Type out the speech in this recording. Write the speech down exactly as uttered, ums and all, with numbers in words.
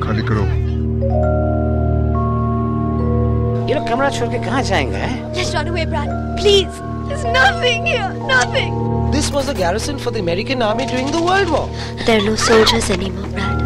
खाली करो। ये लोग कमरा छोड़ के कहाँ जाएंगे? Let's run away, Brad. Please. There's nothing here. Nothing. This was a garrison for the American army during the World War. There are no soldiers anymore, Brad.